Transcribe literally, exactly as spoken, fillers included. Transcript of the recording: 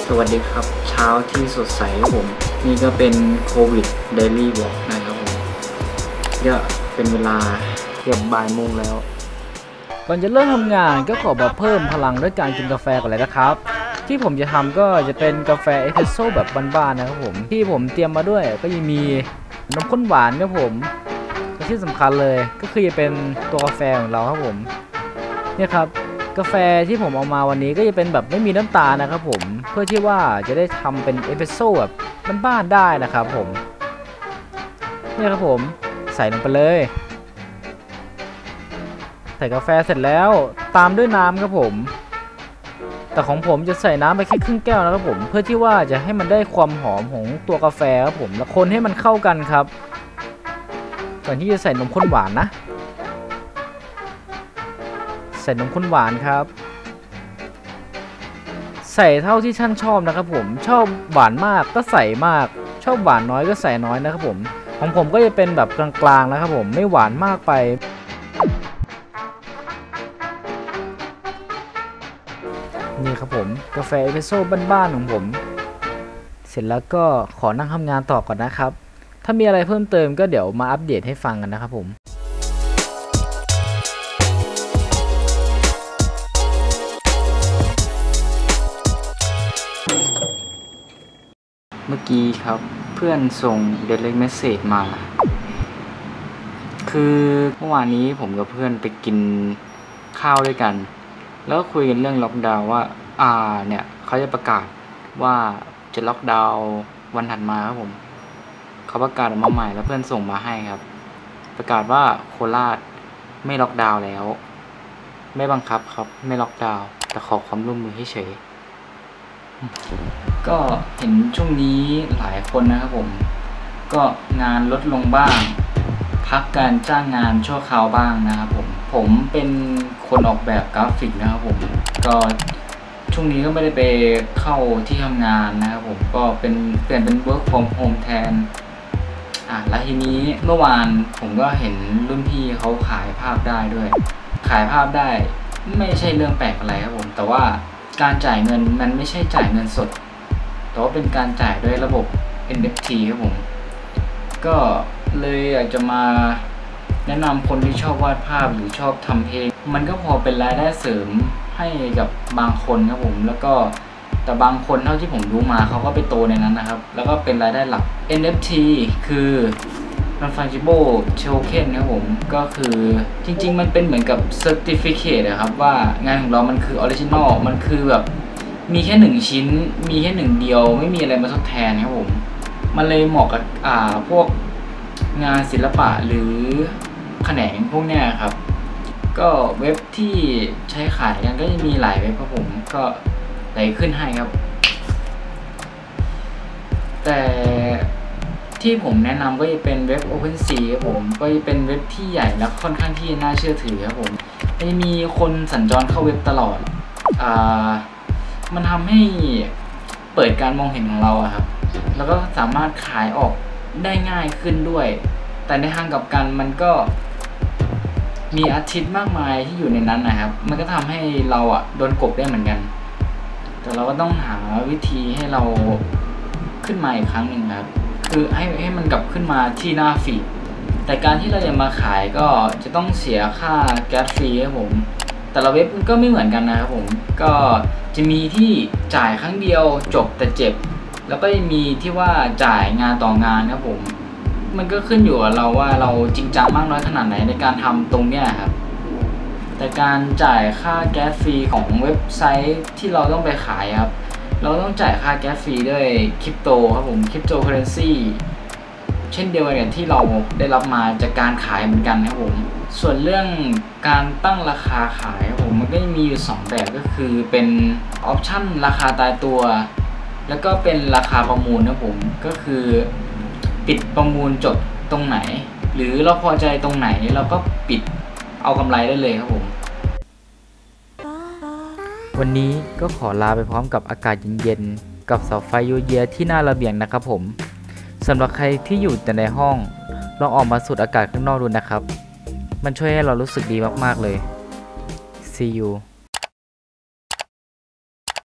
สวัสดีครับเช้าที่สดใสครับผมนี่ก็เป็นโควิดเดลี่บล็อกนะครับผมก็เป็นเวลาเกือบบ่ายโมงแล้วก่อนจะเริ่มทำงานก็ขอมาเพิ่มพลังด้วยการกินกาแฟก่อนเลยนะครับที่ผมจะทำก็จะเป็นกาแฟเอสเปรสโซ่แบบบ้านๆนะครับผมที่ผมเตรียมมาด้วยก็ยังมีนมข้นหวานครับผมและที่สำคัญเลยก็คือจะเป็นตัวกาแฟของเราครับผมเนี่ยครับกาแฟที่ผมเอามาวันนี้ก็จะเป็นแบบไม่มีน้ำตาลนะครับผมเพื่อที่ว่าจะได้ทำเป็นเอสเปรสโซ่แบบบ้านๆได้นะครับผมเนี่ยครับผมใส่ลงไปเลยใส่กาแฟเสร็จแล้วตามด้วยน้ำครับผมแต่ของผมจะใส่น้ำไปแค่ครึ่งแก้วนะครับผมเพื่อที่ว่าจะให้มันได้ความหอมของตัวกาแฟครับผมแล้วคนให้มันเข้ากันครับก่อนที่จะใส่นมข้นหวานนะใส่นมข้นหวานครับใส่เท่าที่ท่านชอบนะครับผมชอบหวานมากก็ใส่มากชอบหวานน้อยก็ใส่น้อยนะครับผมของผมก็จะเป็นแบบกลางๆนะครับผมไม่หวานมากไปนี่ครับผมกาแฟเอสเปรสโซ่บ้านๆของผมเสร็จแล้วก็ขอนั่งทำงานต่อก่อนนะครับถ้ามีอะไรเพิ่มเติมก็เดี๋ยวมาอัปเดตให้ฟังกันนะครับผมเมื่อกี้ครับเพื่อนส่ง Direct Message มาคือเมื่อวานนี้ผมกับเพื่อนไปกินข้าวด้วยกันแล้วก็คุยกันเรื่องล็อกดาวน์ว่าอ่าเนี่ยเขาจะประกาศว่าจะล็อกดาวน์วันถัดมาครับผมเขาประกาศออกมาใหม่แล้วเพื่อนส่งมาให้ครับประกาศว่าโคราชไม่ล็อกดาวน์แล้วไม่บังคับครับไม่ล็อกดาวน์แต่ขอความร่วมมือให้เฉยก็เห็นช่วงนี้หลายคนนะครับผมก็งานลดลงบ้างพักการจ้างงานชั่วคราวบ้างนะครับผมผมเป็นคนออกแบบกราฟิกนะครับผมก็ช่วงนี้ก็ไม่ได้ไปเข้าที่ทำงานนะครับผมก็เป็นเปลี่ยนเป็น work from home แทนอ่ะแล้วทีนี้เมื่อวานผมก็เห็นรุ่นพี่เขาขายภาพได้ด้วยขายภาพได้ไม่ใช่เรื่องแปลกอะไรครับผมแต่ว่าการจ่ายเงินมันไม่ใช่จ่ายเงินสดแต่ว่าเป็นการจ่ายด้วยระบบ เอ็น เอฟ ที ครับผมก็เลยอยากจะมาแนะนำคนที่ชอบวาดภาพหรือชอบทำเพลงมันก็พอเป็นรายได้เสริมให้กับบางคนครับผมแล้วก็แต่บางคนเท่าที่ผมรู้มาเขาก็ไปโตในนั้นนะครับแล้วก็เป็นรายได้หลัก เอ็น เอฟ ที คือ Non-Fungible Token ครับผมก็คือจริงๆมันเป็นเหมือนกับ Certificate นะครับว่างานของเรามันคือ Original มันคือแบบมีแค่หนึ่งชิ้นมีแค่หนึ่งเดียวไม่มีอะไรมาทดแทนครับผมมันเลยเหมาะกับอ่าพวกงานศิลปะหรือแขนงพวกเนี้ยครับก็เว็บที่ใช้ขายกันก็จะมีหลายเว็บครับผมก็ไหลขึ้นให้ครับแต่ที่ผมแนะนำก็จะเป็นเว็บ OpenSea ครับผมก็จะเป็นเว็บที่ใหญ่และค่อนข้างที่น่าเชื่อถือครับผมจะมีคนสัญจรเข้าเว็บตลอดอ่ามันทำให้เปิดการมองเห็นของเราอะครับแล้วก็สามารถขายออกได้ง่ายขึ้นด้วยแต่ในทางกลับกันมันก็มีอาร์ติสต์มากมายที่อยู่ในนั้นนะครับมันก็ทำให้เราอะโดนกบได้เหมือนกันแต่เราก็ต้องหาวิธีให้เราขึ้นมาอีกครั้งหนึ่งครับคือให้ให้มันกลับขึ้นมาที่หน้าฟีดแต่การที่เราจะมาขายก็จะต้องเสียค่าแก๊สฟรีครับผมแต่ละเว็บก็ไม่เหมือนกันนะครับผมก็จะมีที่จ่ายครั้งเดียวจบแต่เจ็บแล้วก็มีที่ว่าจ่ายงานต่องานครับผมมันก็ขึ้นอยู่กับเราว่าเราจริงจังมากน้อยขนาดไหนในการทำตรงเนี้ยครับแต่การจ่ายค่าแก๊สฟรีของเว็บไซต์ที่เราต้องไปขายครับเราต้องจ่ายค่าแก๊สฟรีด้วยคริปโตครับผมคริปโตเคอเรนซีเช่นเดียวกันที่เราได้รับมาจากการขายเหมือนกันครับผมส่วนเรื่องการตั้งราคาขายครับผมมันก็มีอยู่สองแบบก็คือเป็นออปชั่นราคาตายตัวแล้วก็เป็นราคาประมูลนะผมก็คือปิดประมูลจบตรงไหนหรือเราพอใจตรงไหนเราก็ปิดเอากำไรได้เลยครับผมวันนี้ก็ขอลาไปพร้อมกับอากาศเย็นๆกับเสาไฟยูเยียที่หน้าระเบียงนะครับผมสำหรับใครที่อยู่แต่ในห้องลองออกมาสูดอากาศข้างนอกดูนะครับมันช่วยให้เรารู้สึกดีมากๆเลย See you